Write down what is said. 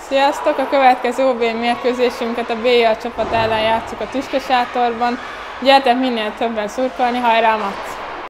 Sziasztok! A következő OB mérkőzésünket a BIA csapat ellen játsszuk a Tüskesátorban. Gyertek minél többen szurkolni, hajrá Max!